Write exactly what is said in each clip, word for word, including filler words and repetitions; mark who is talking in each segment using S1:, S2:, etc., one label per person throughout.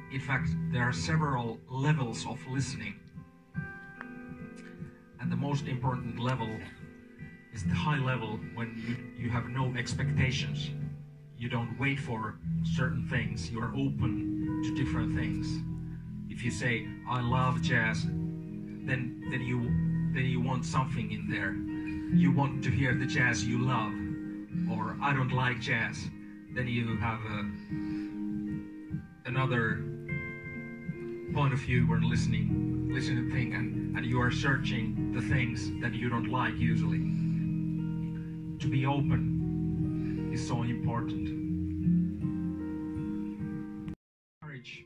S1: In fact, there are several levels of listening. And the most important level is the high level when you, you have no expectations. You don't wait for certain things. You are open to different things. If you say, I love jazz, then, then, you, then you want something in there. You want to hear the jazz you love. Or I don't like jazz. Then you have a, another point of view when listening, listening to things, and, and you are searching the things that you don't like usually. To be open is so important. Courage.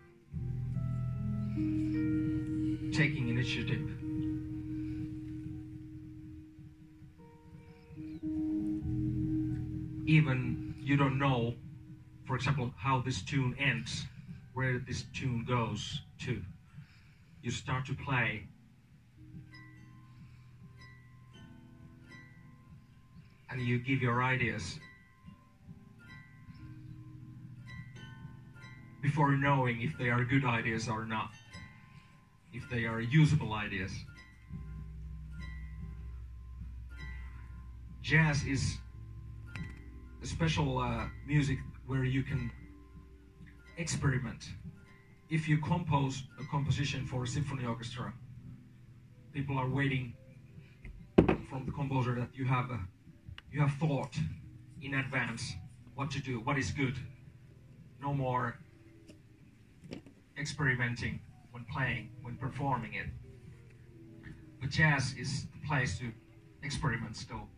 S1: Taking initiative. Even you don't know, for example, how this tune ends, where this tune goes to. You start to play. And you give your ideas before knowing if they are good ideas or not, if they are usable ideas. Jazz is a special uh, music where you can experiment. If you compose a composition for a symphony orchestra, people are waiting from the composer that you have a, you have thought in advance what to do, what is good. No more experimenting when playing, when performing it. But jazz is the place to experiment still.